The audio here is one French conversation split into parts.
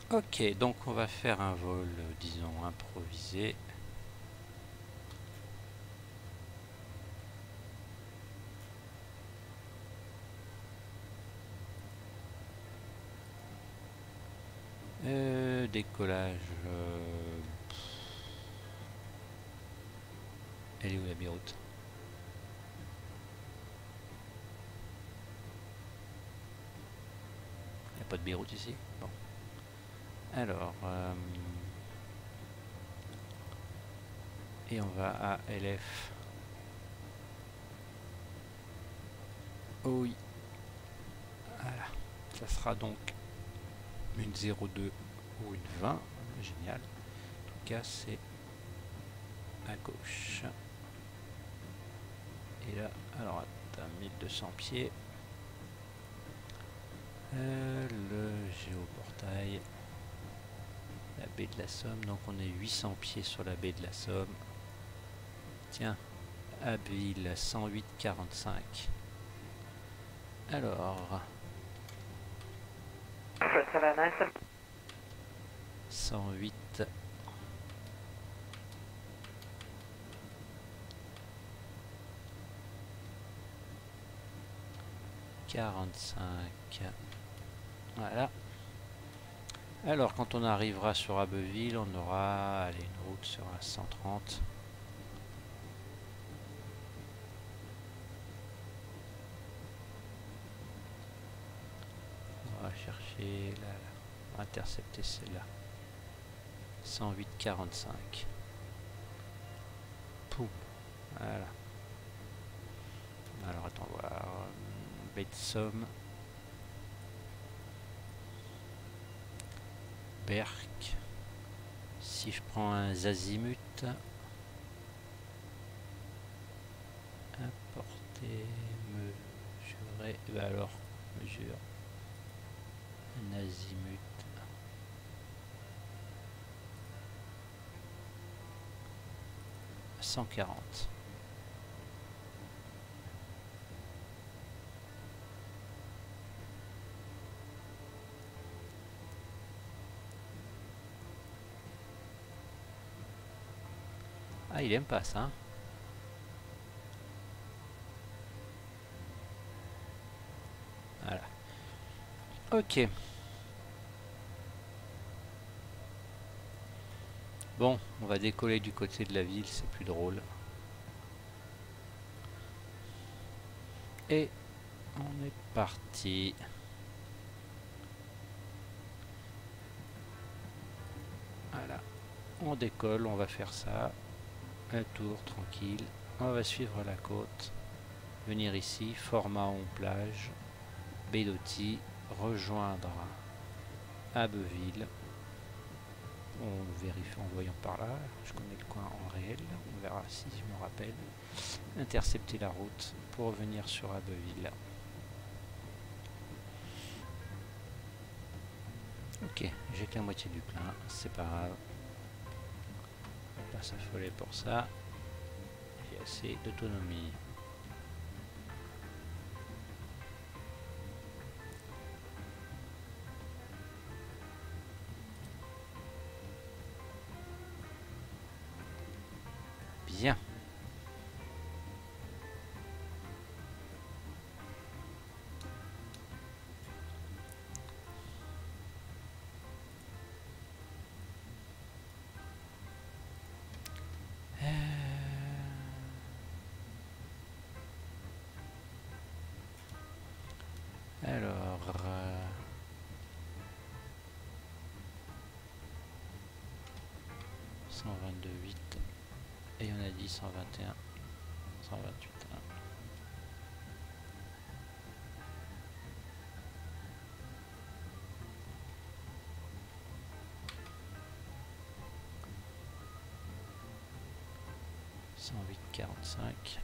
Ok, donc on va faire un vol, disons, improvisé. Décollage. Elle est où la Beyrouth? Il n'y a pas de Beyrouth ici? Bon. Alors, et on va à LF. Oh oui. Voilà. Ça sera donc une 02 ou une 20. Génial. En tout cas, c'est à gauche. Et là, à droite, à 1200 pieds. Le géoportail. La baie de la Somme. Donc on est 800 pieds sur la baie de la Somme. Tiens, Abbeville 108,45. Alors, 108. « 45. Voilà. Alors, quand on arrivera sur Abbeville, on aura allez, une route sur la 130. On va chercher là, on va intercepter celle-là. 108,45. Poum. Voilà. Alors, attends voir. Baie de Somme. Berck. Si je prends un azimut, importer, mesurer, et ben alors, mesure un azimut. 140. Ah, il aime pas ça. Voilà. Ok. Bon, on va décoller du côté de la ville, c'est plus drôle. Et on est parti. Voilà. On décolle, on va faire ça. Un tour tranquille. On va suivre la côte. Venir ici, Fort-Mahon plage. Bédotti, rejoindre Abbeville. On vérifie en voyant par là. Je connais le coin en réel. On verra si je me rappelle. Intercepter la route pour revenir sur Abbeville. Ok, j'ai que la moitié du plein. C'est pas grave. On va pas s'affoler pour ça. J'ai assez d'autonomie. Bien. Alors, 122,8 et on a dit 121, 128. 108,45.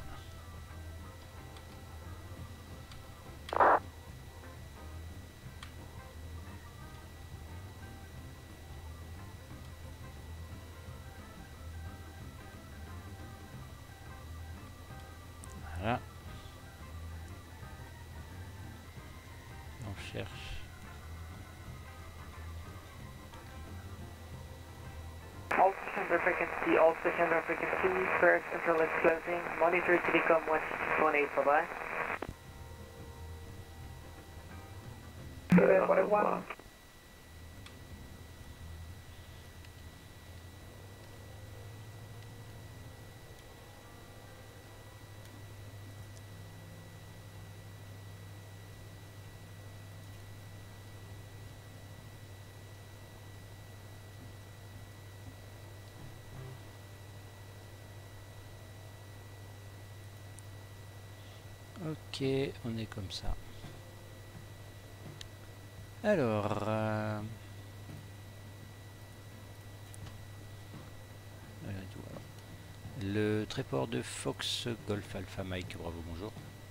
Voilà. On cherche Denver frequency, all switch on frequency, square central is closing, monitor Telecom 1618, bye-bye. What it was. Ok, on est comme ça. Alors, le tréport de Fox Golf Alpha Mike Bravo, bonjour.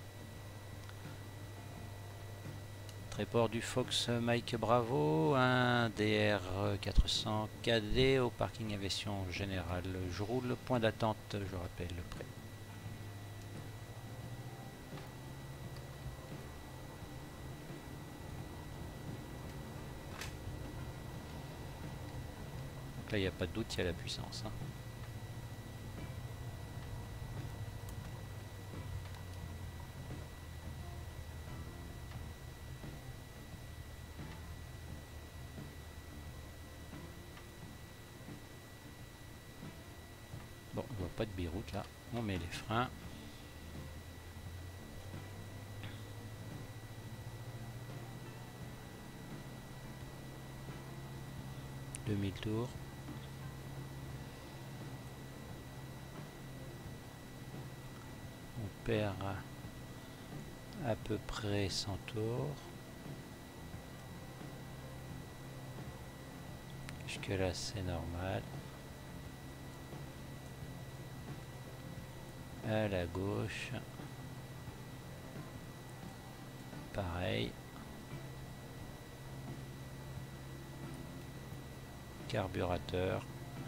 Tréport du Fox Mike Bravo, un DR 400 KD au parking aviation générale. Je roule, point d'attente, je rappelle, prêt. Donc là, il n'y a pas de doute, il y a la puissance. Hein. Bon, on voit pas de Beyrouth là. On met les freins. Demi tours. On perd à peu près 100 tours. Jusque là c'est normal. À la gauche. Pareil. Carburateur.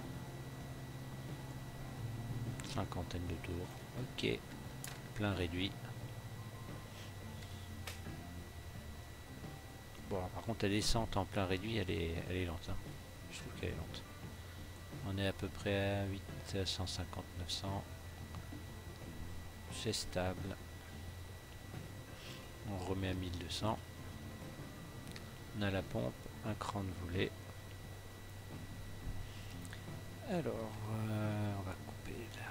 Cinquantaine de tours. Ok. Plein réduit. Bon, par contre la descente en plein réduit elle est lente. Hein. Je trouve qu'elle est lente. On est à peu près à 850, 900. C'est stable. On remet à 1200. On a la pompe, un cran de volet. Alors, on va couper là.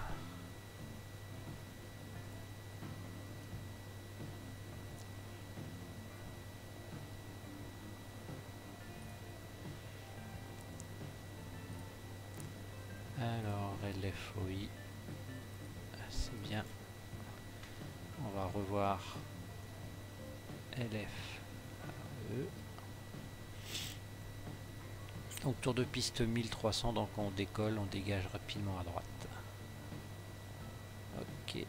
Alors, LFOI, c'est bien. On va revoir LF. Donc tour de piste 1300, donc on décolle, on dégage rapidement à droite. Ok.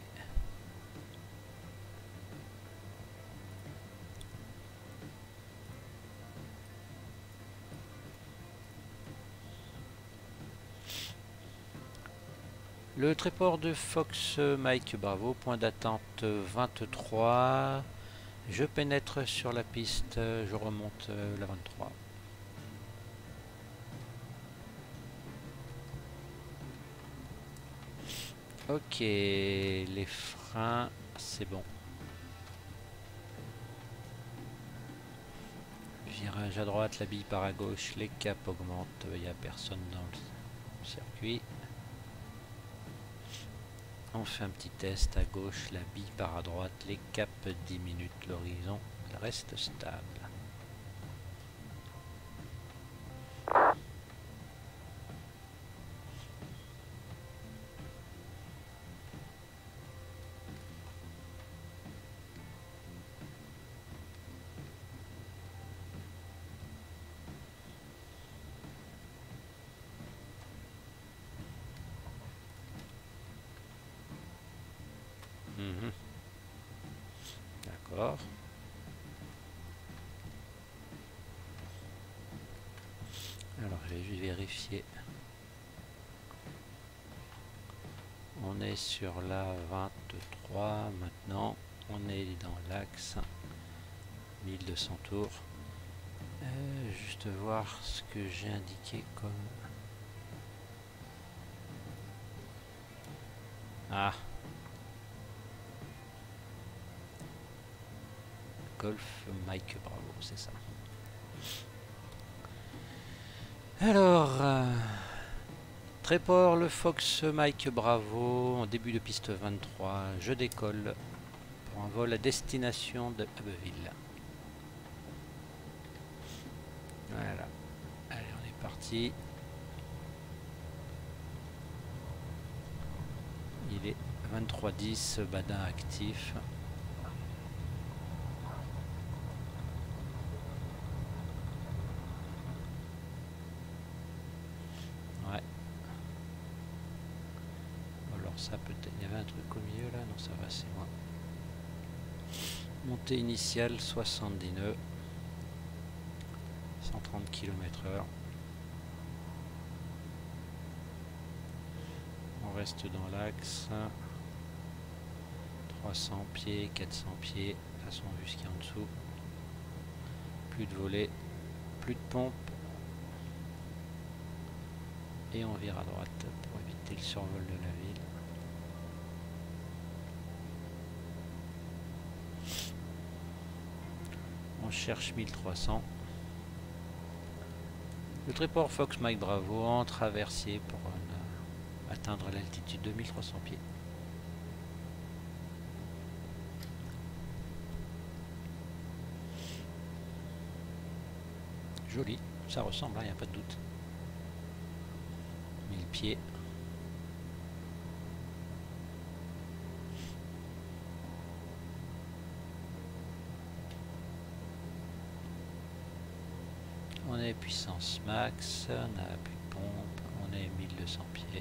Le tréport de Fox Mike Bravo, point d'attente 23. Je pénètre sur la piste, je remonte la 23. Ok, les freins, c'est bon. Virage à droite, la bille part à gauche, les caps augmentent, il n'y a personne dans le circuit. On fait un petit test à gauche, la bille part à droite, les caps diminuent, l'horizon reste stable. D'accord. Alors je vais juste vérifier. On est sur la 23 maintenant. On est dans l'axe 1200 tours. Juste voir ce que j'ai indiqué comme Ah. Golf Mike Bravo, c'est ça. Alors, Tréport, le Fox Mike Bravo, en début de piste 23, je décolle pour un vol à destination de Abbeville. Voilà, allez on est parti. Il est 23h10, badin actif. Ouais. Alors ça peut-être, il y avait un truc au milieu là, non ça va c'est moi. Montée initiale 70 nœuds, 130 km/h. On reste dans l'axe. 300 pieds, 400 pieds, de toute façon vu ce qu'il y a en dessous. Plus de volets, plus de pompe. Et on vire à droite pour éviter le survol de la ville. On cherche 1300. Le Tréport Fox Mike Bravo en traversier pour atteindre l'altitude de 1300 pieds. Joli, ça ressemble, il n'y a pas de doute. 1000 pieds. On est puissance max, on a plus de pompe, on est 1200 pieds.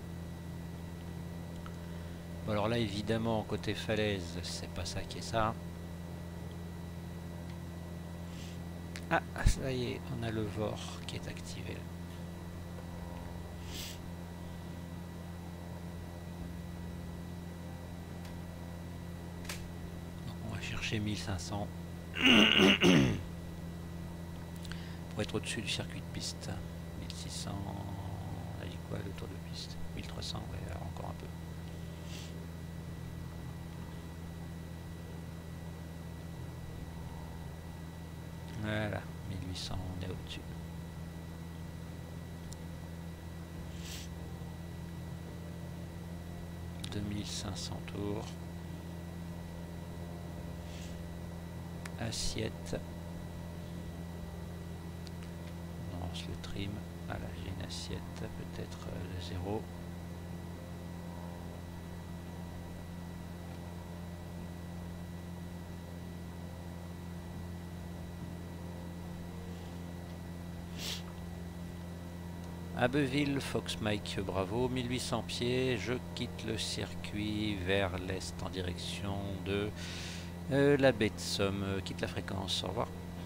Bon alors là évidemment côté falaise, c'est pas ça qui est ça. Ah ça y est, on a le VOR qui est activé là. Donc on va chercher 1500. Pour être au-dessus du circuit de piste. 1600, on a dit quoi le tour de piste? 1300, ouais, encore un peu. Voilà, 1800, on est au-dessus. « 2500 tours. Assiette. On lance le trim. Ah là, j'ai une assiette, peut-être de 0. Abbeville, Fox Mike Bravo, 1800 pieds, je quitte le circuit vers l'est en direction de la baie de Somme, quitte la fréquence, au revoir.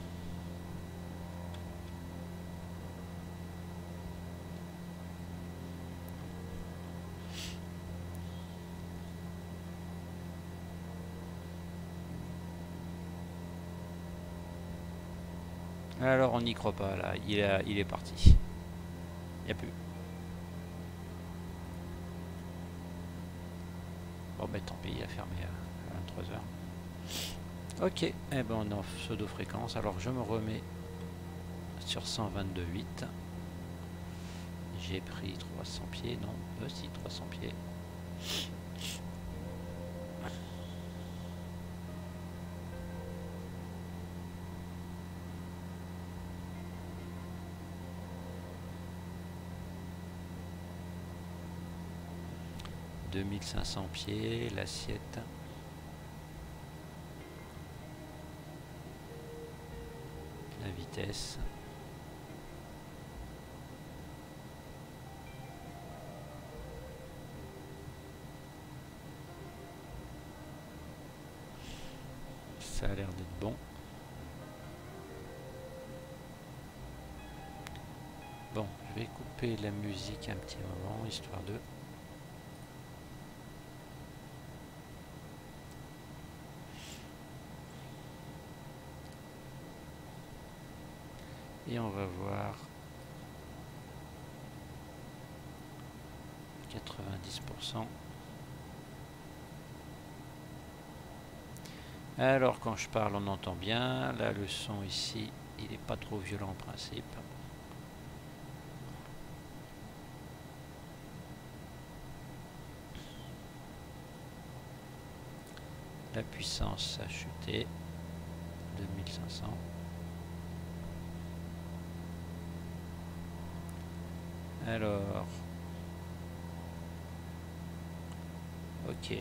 Alors on n'y croit pas là, il est parti. Il n'y a plus. Bon ben tant pis, il a fermé à 23h. Ok, et ben on est en pseudo-fréquence. Alors je me remets sur 122.8. J'ai pris 300 pieds, non, si 300 pieds. « 2500 pieds, l'assiette. La vitesse. Ça a l'air d'être bon. Bon, je vais couper la musique un petit moment, histoire de... Et on va voir 90%. Alors quand je parle on entend bien. Là le son ici il n'est pas trop violent en principe. La puissance a chuté. 2500. Alors. Ok.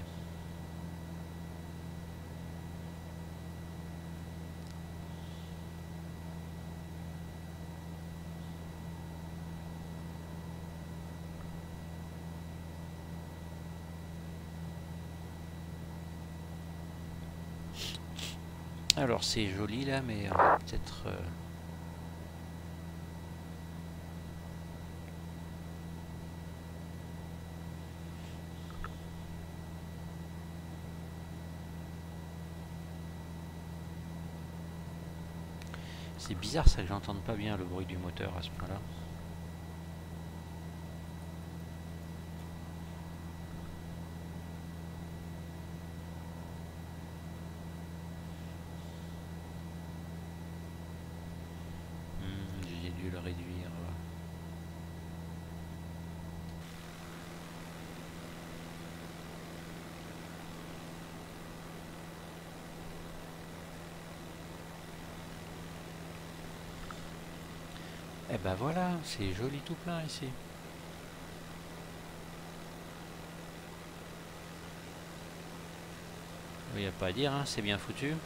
Alors c'est joli là, mais peut-être... C'est bizarre ça que j'entende pas bien le bruit du moteur à ce point-là. J'ai dû le réduire. Et ben voilà, c'est joli tout plein ici. Il n'y a pas à dire, hein, c'est bien foutu.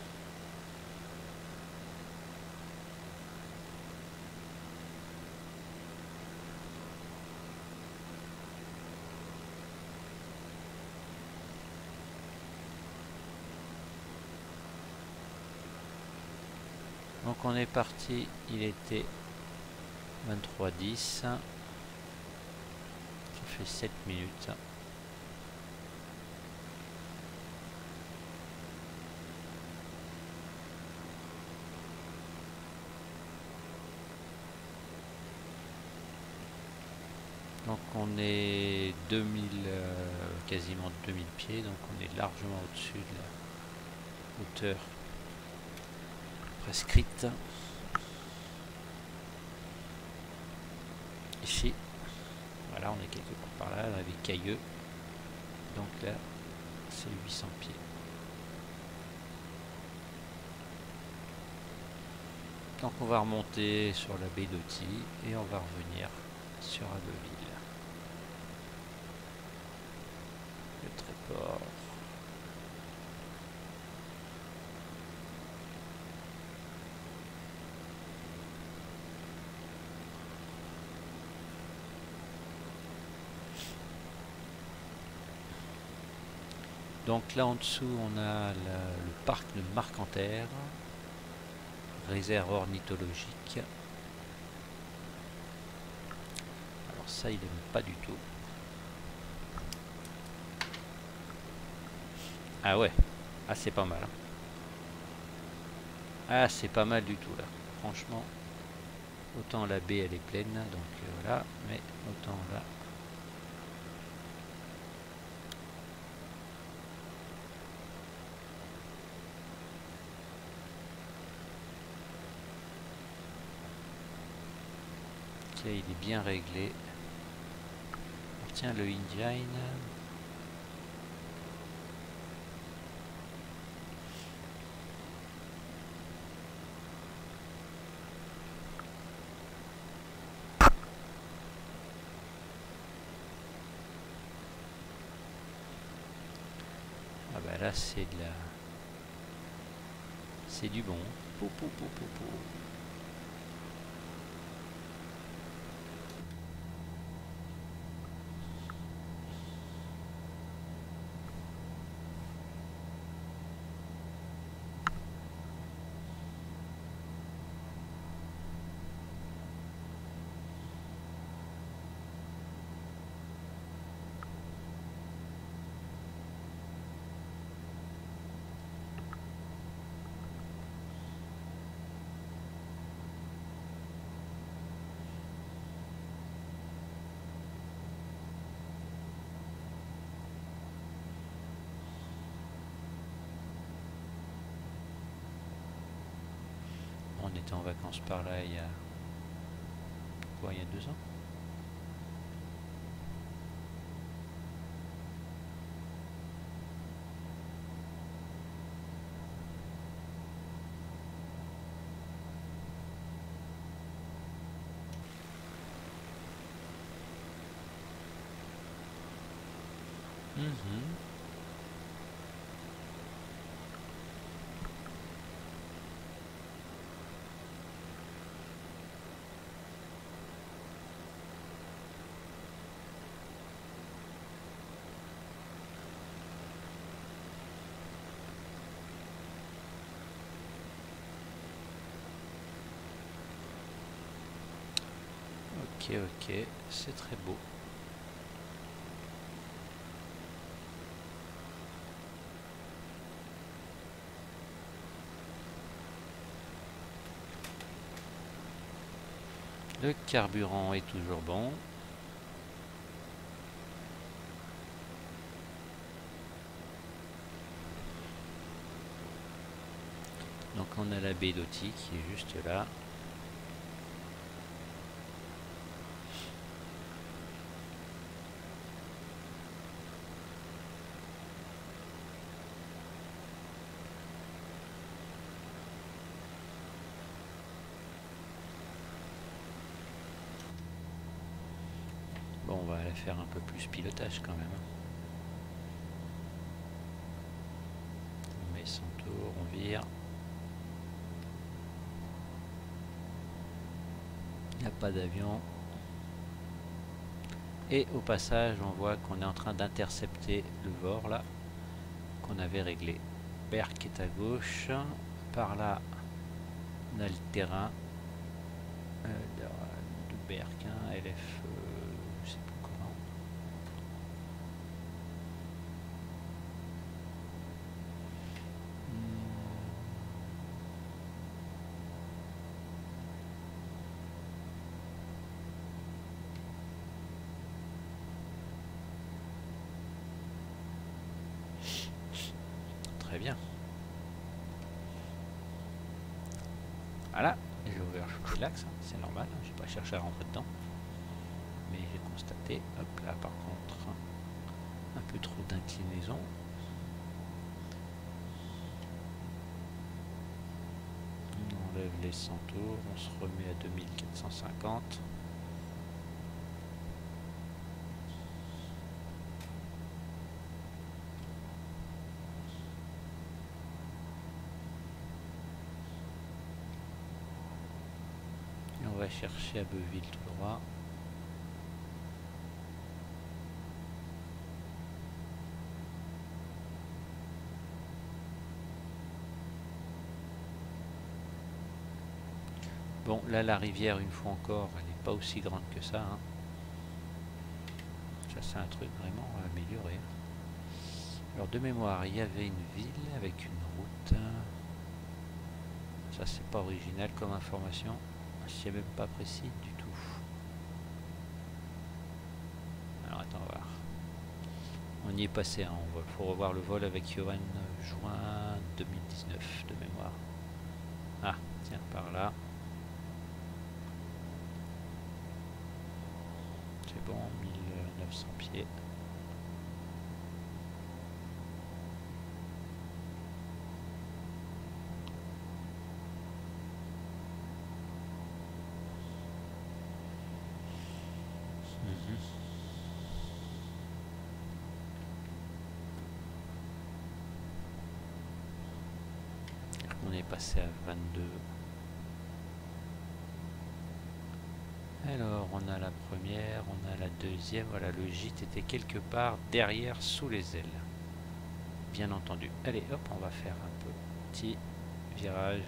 Donc on est parti, il était 23h10. Ça fait 7 minutes. Donc on est 2000, quasiment 2000 pieds, donc on est largement au-dessus de la hauteur prescrite. Ici, voilà, on est quelque part par là, avec Cailleux. Donc là, c'est 800 pieds. Donc on va remonter sur la baie d'Auty et on va revenir sur Abbeville. Le Tréport. Donc là en dessous on a le parc de Marcanterre, réserve ornithologique. Alors ça il n'aime pas du tout. Ah ouais, ah c'est pas mal. Ah c'est pas mal du tout là, franchement. Autant la baie elle est pleine, donc voilà, mais autant là. Il est bien réglé. Alors, tiens, le engine. Ah bah là c'est de la... C'est du bon. Pou, pou, pou, pou, pou. On était en vacances par là il y a quoi, il y a 2 ans. Ok, ok, c'est très beau. Le carburant est toujours bon. Donc on a la baie d'Oti qui est juste là. Bon, on va aller faire un peu plus pilotage quand même. On met son tour, on vire. Il n'y a pas d'avion. Et au passage, on voit qu'on est en train d'intercepter le VOR là, qu'on avait réglé. Berck est à gauche. Par là, on a le terrain de Berck, hein, LF, je sais plus comment. Très bien. Voilà, j'ai ouvert l'axe, hein, c'est normal, hein, j'ai pas cherché à rentrer dedans. Mais j'ai constaté, hop là par contre, un peu trop d'inclinaison. On enlève les 100 tours, on se remet à 2450. Et on va chercher à Beuville tout droit. Bon, là, la rivière, une fois encore, elle n'est pas aussi grande que ça. Hein. Ça, c'est un truc vraiment à améliorer. Alors, de mémoire, il y avait une ville avec une route. Ça, c'est pas original comme information. C'est même pas précis du tout. Alors, attends, on va voir. On y est passé, hein, il faut revoir le vol avec Johan juin 2019, de mémoire. Ah, tiens, par là. C'est bon, 1900 pieds. On est passé à 22. Alors, on a la première, on a la deuxième. Voilà, le gîte était quelque part derrière, sous les ailes. Bien entendu. Allez, hop, on va faire un petit virage.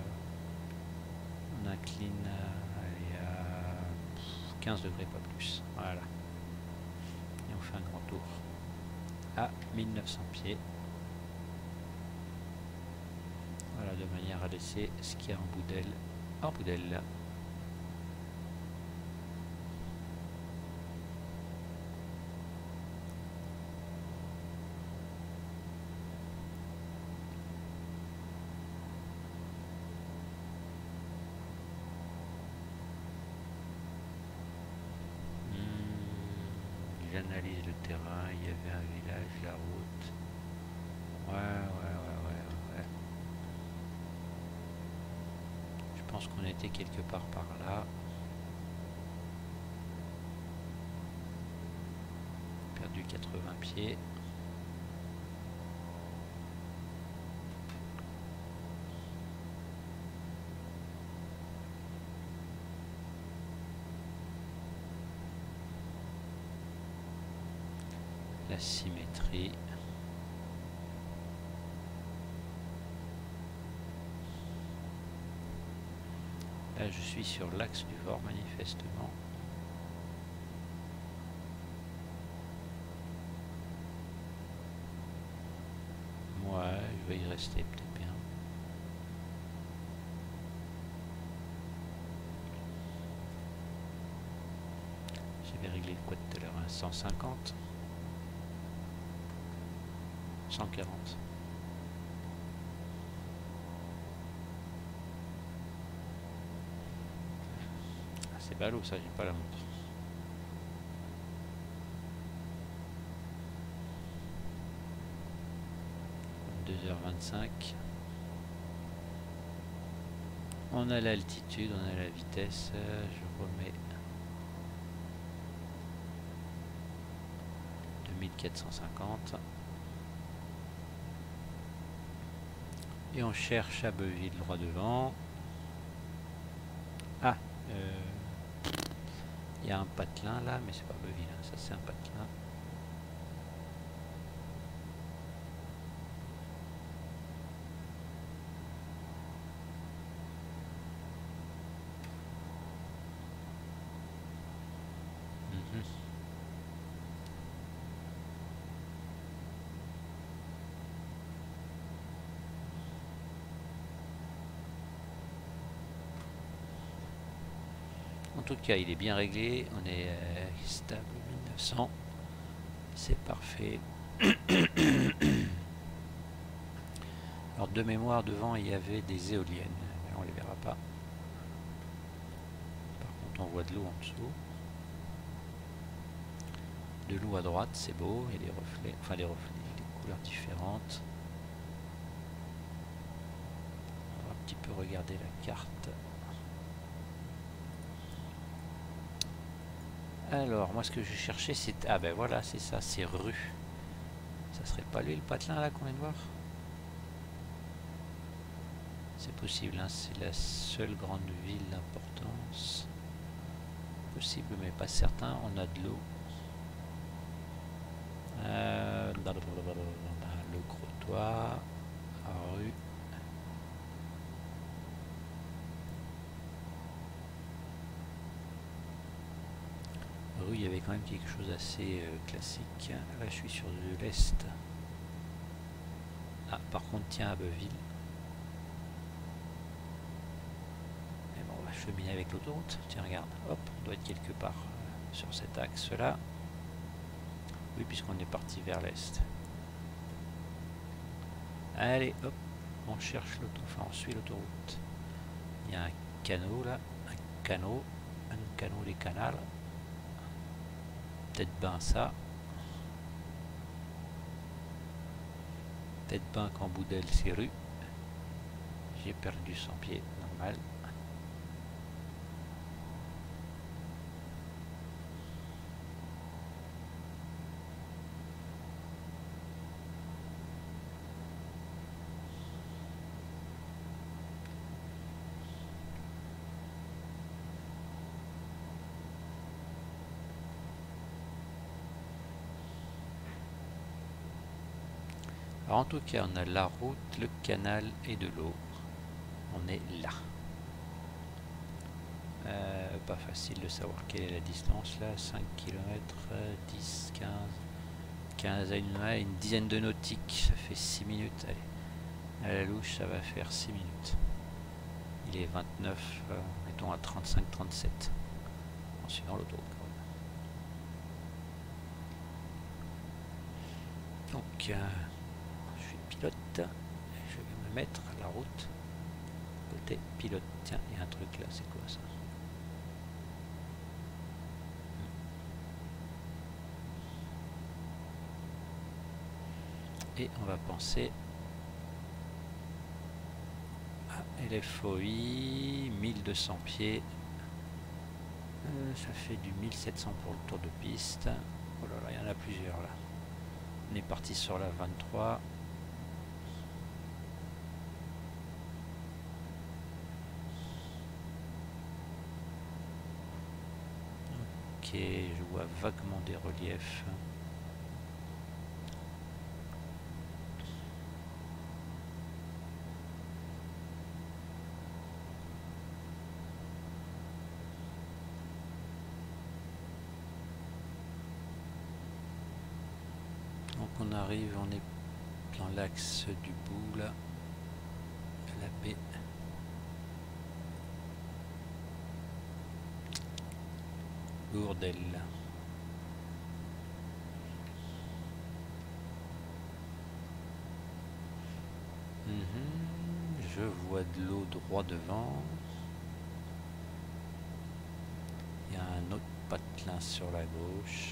On incline allez, à 15 degrés, pas plus. Voilà. Et on fait un grand tour. À 1900 pieds. Voilà, de manière à laisser ce qu'il y a en bout d'aile. En bout d'aile. analyse le terrain, il y avait un village, la route. Ouais. Je pense qu'on était quelque part par là. Perdu 80 pieds. La symétrie. Là, je suis sur l'axe du Vort, manifestement. Ouais, je vais y rester peut-être bien. J'avais réglé quoi tout à l'heure, 150. 140. Ah, c'est ballot ça, j'ai pas la montre. 2h25. On a l'altitude, on a la vitesse. Je remets 2450. Et on cherche Abbeville droit devant. Ah, il y a un patelin là, mais c'est pas Abbeville, hein, ça c'est un patelin. En tout cas, il est bien réglé. On est stable 1900. C'est parfait. Alors de mémoire, devant, il y avait des éoliennes. Mais on les verra pas. Par contre, on voit de l'eau en dessous. De l'eau à droite, c'est beau. Il y a des reflets, enfin des reflets, des couleurs différentes. On va un petit peu regarder la carte. Alors, moi ce que je cherchais c'est... Ah ben voilà, c'est ça, c'est rue. Ça serait pas lui le patelin là qu'on vient de voir? C'est possible, hein, c'est la seule grande ville d'importance. Possible mais pas certain, on a de l'eau. Le Crotoy, rue. Rue, il y avait quand même quelque chose d'assez classique. Là, je suis sur de l'est. Ah, par contre, tiens, Abbeville. Mais bon, on va cheminer avec l'autoroute. Tiens, regarde, hop, on doit être quelque part sur cet axe-là. Oui, puisqu'on est parti vers l'est. Allez, hop, on cherche l'autoroute, enfin, on suit l'autoroute. Il y a un canot là, un canot des canals. Peut-être ben ça. Peut-être ben qu'en Boudel c'est rue. J'ai perdu 100 pieds, normal. Alors en tout cas, on a la route, le canal et de l'eau. On est là. Pas facile de savoir quelle est la distance là. 5 km, 10, 15, 15 à une dizaine de nautiques. Ça fait 6 minutes. Allez, à la louche, ça va faire 6 minutes. Il est 29, mettons à 35-37. En suivant l'autoroute. Donc, je suis pilote. Je vais me mettre à la route. Côté pilote. Tiens, il y a un truc là, c'est quoi ça? Et on va penser à LFOI, 1200 pieds. Ça fait du 1700 pour le tour de piste. Oh là là, il y en a plusieurs là. On est parti sur la 23. Ok, je vois vaguement des reliefs. Donc on arrive, on est dans l'axe du bout là, de la baie. Gourdelle. Je vois de l'eau droit devant. Il y a un autre patelin sur la gauche.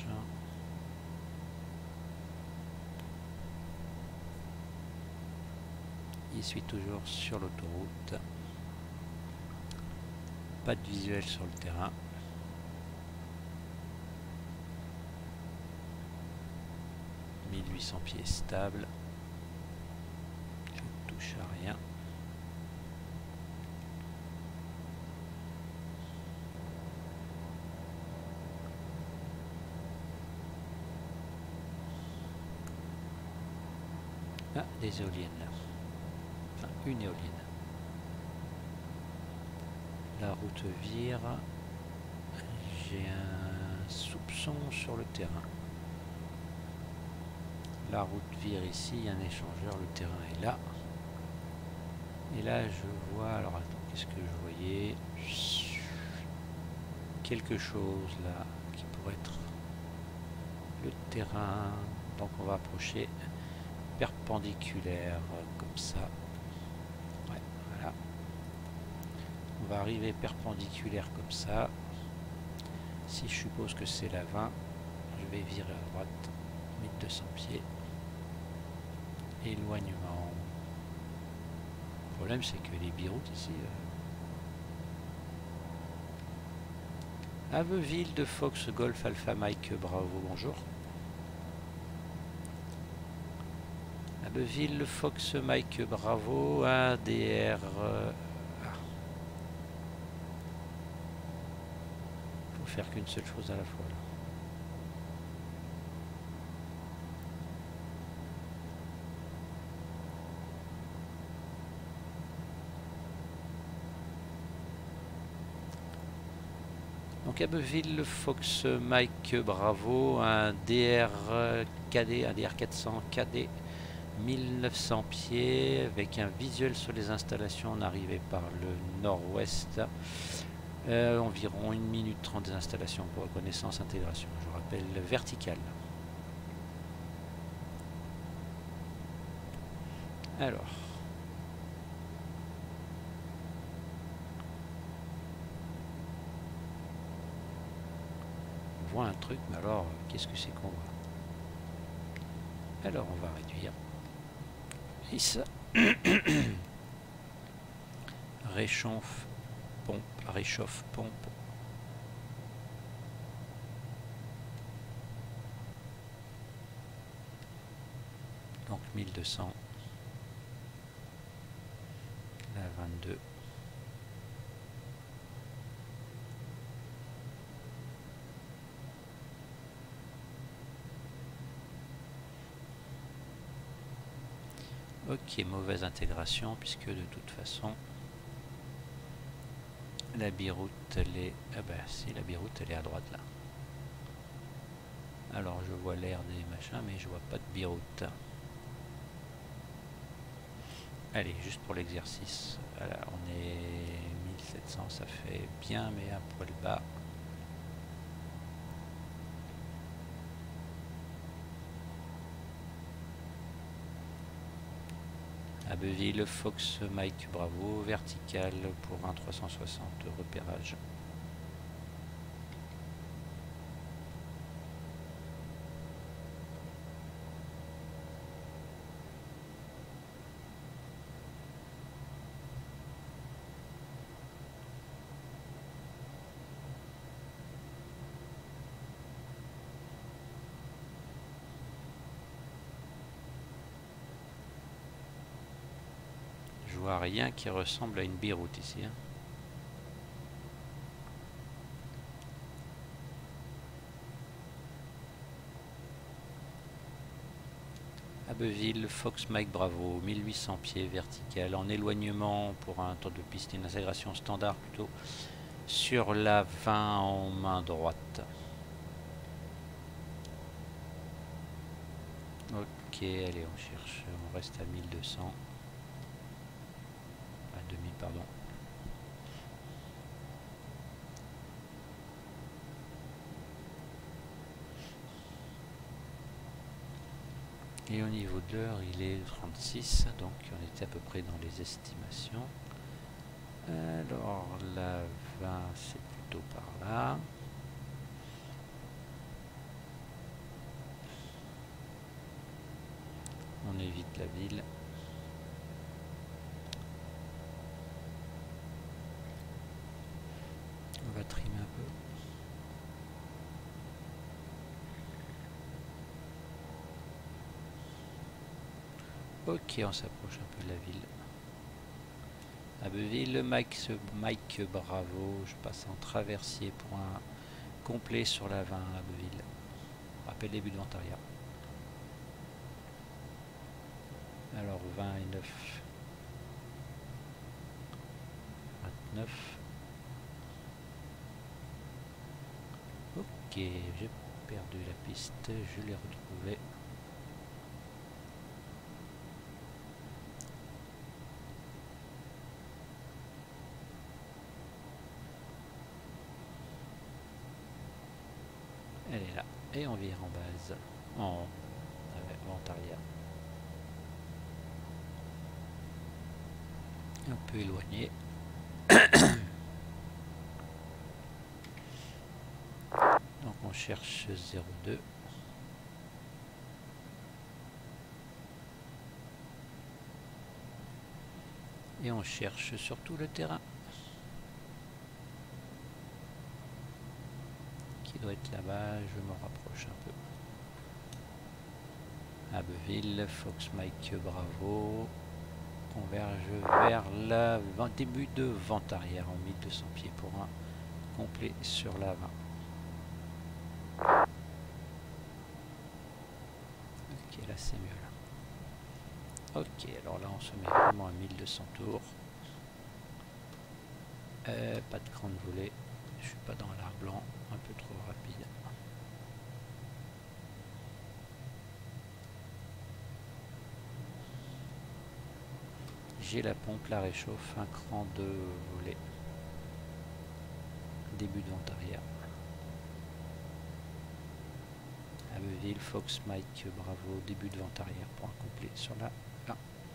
Il suis toujours sur l'autoroute. Pas de visuel sur le terrain. « 1800 pieds stable. Je ne touche à rien. Ah, des éoliennes là. Enfin, une éolienne. La route vire. J'ai un soupçon sur le terrain. La route vire ici, il y a un échangeur, le terrain est là. Et là, je vois... Alors, attends, qu'est-ce que je voyais? Quelque chose là qui pourrait être le terrain. Donc, on va approcher perpendiculaire comme ça. Ouais, voilà. On va arriver perpendiculaire comme ça. Si je suppose que c'est la 20, je vais virer à droite. 1200 pieds. Éloignement. Le problème, c'est que les biroutes ici... Abbeville de Fox Golf Alpha Mike Bravo, bonjour. Abbeville Fox Mike Bravo, ADR... Faut faire qu'une seule chose à la fois là. Donc Abbeville Fox Mike Bravo, un DR KD, un DR 400 KD, 1900 pieds, avec un visuel sur les installations. On arrivait par le nord-ouest. Environ 1 minute 30 des installations pour reconnaissance intégration. Je rappelle verticale. Alors. On voit un truc, mais alors, qu'est-ce que c'est qu'on voit? Alors, on va réduire. Et ça. Réchauffe, pompe, réchauffe, pompe. Donc 1200. La 22. Ok, mauvaise intégration puisque de toute façon la biroute elle est... Ah bah si, la biroute elle est à droite là. Alors je vois l'air des machins mais je vois pas de biroute. Allez, juste pour l'exercice. Voilà, on est 1700, ça fait bien mais un poil bas. Abbeville, Fox, Mike Bravo, vertical pour un 360 repérage. vois rien qui ressemble à une Beyrouth ici. Hein. Abbeville, Fox Mike Bravo, 1800 pieds vertical, en éloignement pour un tour de piste, une intégration standard plutôt sur la 20 en main droite. Ok, allez, on cherche, on reste à 1200. À 2000, pardon. Et au niveau de l'heure, il est 36, donc on était à peu près dans les estimations. Alors, la 20, c'est plutôt par là. On évite la ville. On va trimer un peu. Ok, on s'approche un peu de la ville. Abbeville, Mike Bravo, je passe en traversier pour un complet sur la 20 à Abbeville. Rappel début de vente arrière. Alors 20 et 9. 29. Ok, j'ai perdu la piste, je l'ai retrouvée. Elle est là. Et on vire en base. En vente arrière. Un peu éloigné. Donc on cherche 02. Et on cherche surtout le terrain. Qui doit être là-bas, je me rapproche un peu. Abbeville, Fox Mike Bravo. Converge vers le début de vente arrière en 1200 pieds pour un complet sur la 20. Ok, là c'est mieux là. Ok, alors là on se met vraiment à 1200 tours. Pas de grande volée. Je suis pas dans l'art blanc, un peu trop rapide. J'ai la pompe, la réchauffe, un cran de volée. Début de vente arrière. Abbeville, Fox Mike Bravo, début de vente arrière pour un complet sur la 1.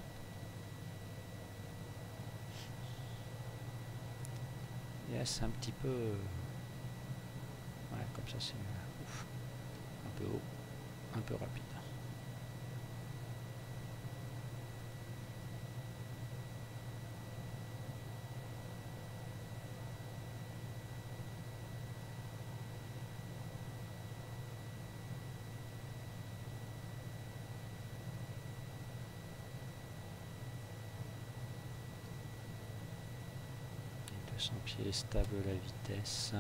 Yes, un petit peu... Ouais, comme ça c'est mieux. Ouf. Un peu haut, un peu rapide. Et 200 pieds, stable la vitesse.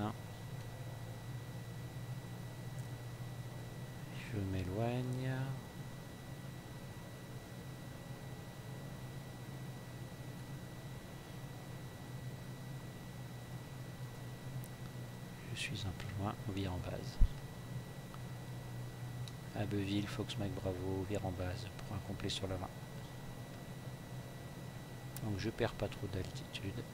Je m'éloigne. Je suis un peu loin, on vire en base. Abbeville, Fox Mike Bravo, vire en base pour un complet sur la 20. Donc je perds pas trop d'altitude.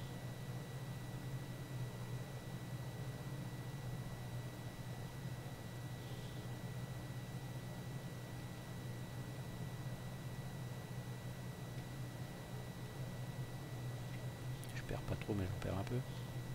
Je perds pas trop mais j'en perds un peu.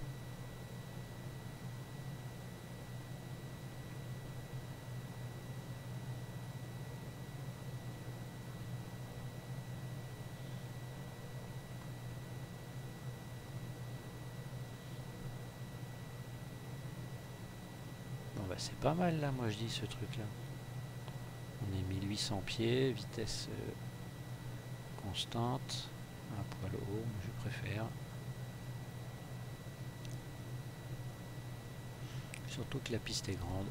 Bah c'est pas mal là, moi je dis ce truc là. On est 1800 pieds, vitesse constante, un poil le haut, je préfère. Surtout que la piste est grande.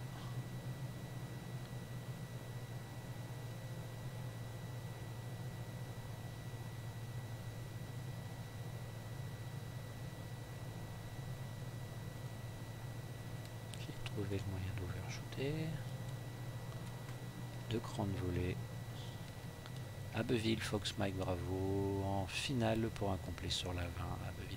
J'ai trouvé le moyen d'overshooter. 2 crans de volée. Abbeville, Fox Mike Bravo en finale pour un complet sur la 20 Abbeville.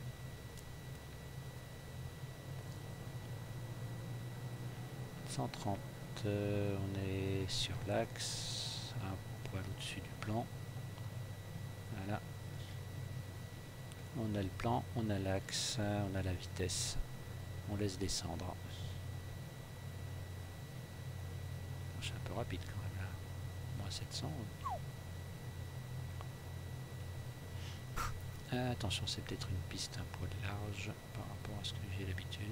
On est sur l'axe, un poil au-dessus du plan. Voilà. On a le plan, on a l'axe, on a la vitesse. On laisse descendre. C'est un peu rapide quand même là. Moins 700. Attention, c'est peut-être une piste un poil large par rapport à ce que j'ai l'habitude.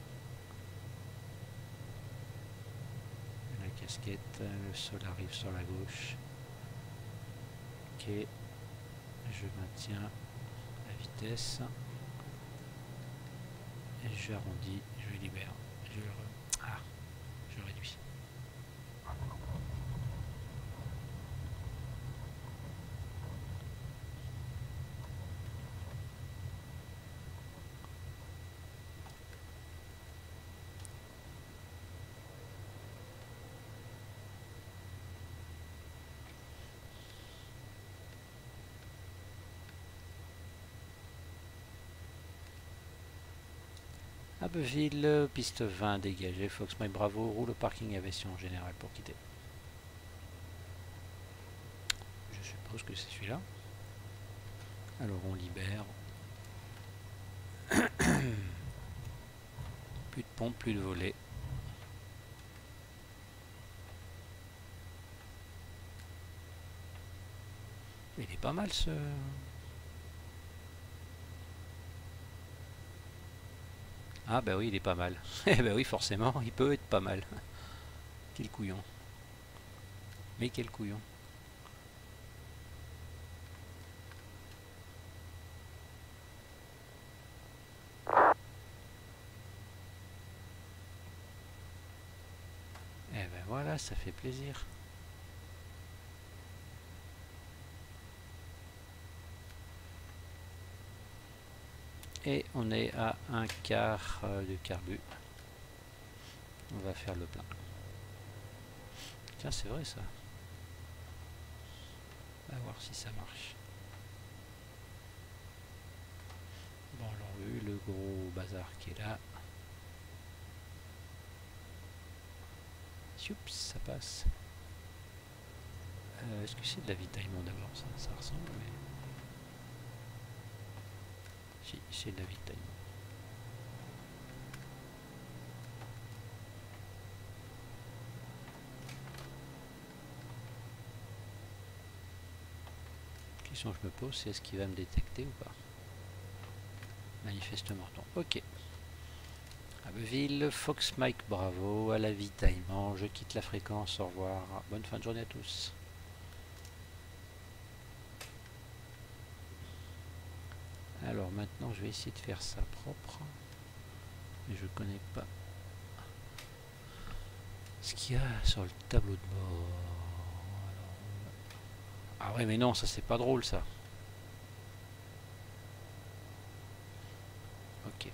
La casquette, le sol arrive sur la gauche. Ok, je maintiens la vitesse. Et j'arrondis, je libère. Je réduis. Abbeville, piste 20 dégagée, Fox Mike Bravo, roule au parking aviation générale pour quitter. Je suppose que c'est celui-là. Alors on libère. Plus de pompe, plus de volet. Il est pas mal ce... Ah bah oui, il est pas mal. Eh bah oui, forcément, il peut être pas mal. Quel couillon. Mais quel couillon. Eh ben voilà, ça fait plaisir. Et on est à un quart de carbu. On va faire le plein. Tiens, c'est vrai ça. On va voir si ça marche. Bon, alors le gros bazar qui est là. Oups, ça passe. Est-ce que c'est de l'avitaillement d'abord ça ressemble, mais... Si, c'est de l'avitaillement. La question que je me pose, c'est est-ce qu'il va me détecter ou pas? Manifestement non. Ok. Abbeville, Fox Mike Bravo, à l'avitaillement. Je quitte la fréquence, au revoir. Bonne fin de journée à tous. Alors maintenant, je vais essayer de faire ça propre. Mais je connais pas ce qu'il y a sur le tableau de bord. Ah ouais, mais non, ça c'est pas drôle ça. Ok.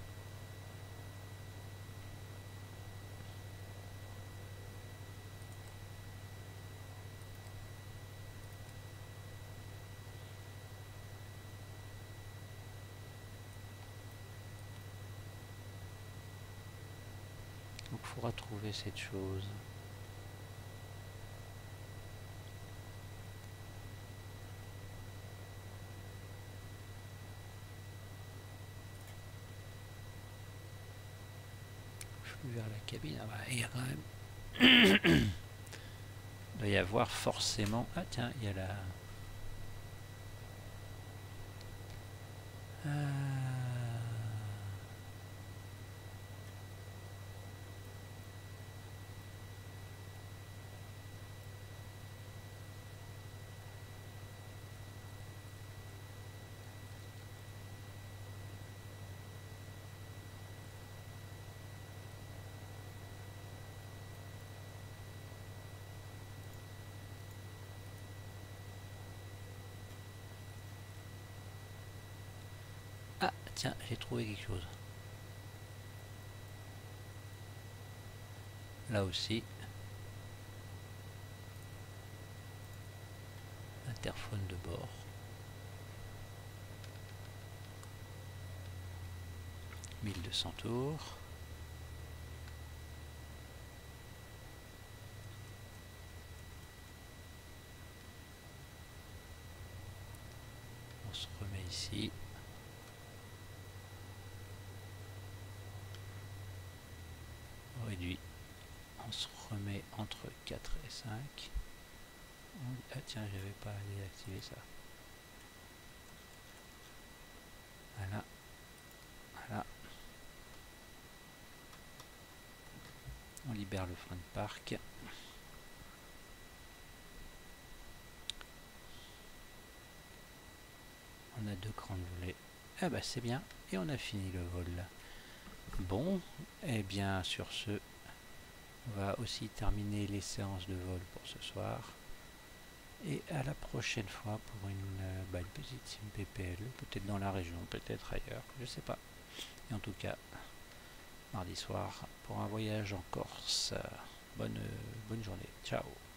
Donc il faudra trouver cette chose. Je vais vers la cabine. Ah bah, il y a quand même... il doit y avoir forcément... Ah tiens, il y a la... tiens, j'ai trouvé quelque chose. Là aussi. Interphone de bord. « 1200 tours. On se remet ici. On réduit. On se remet entre 4 et 5. Ah tiens, j'avais pas désactivé ça. Voilà. Voilà. On libère le frein de parc. On a 2 crans de volée. Ah bah c'est bien. Et on a fini le vol. Bon, et bien sur ce, on va aussi terminer les séances de vol pour ce soir. Et à la prochaine fois pour une petite sim PPL, peut-être dans la région, peut-être ailleurs, je sais pas. Et en tout cas, mardi soir pour un voyage en Corse. Bonne journée. Ciao.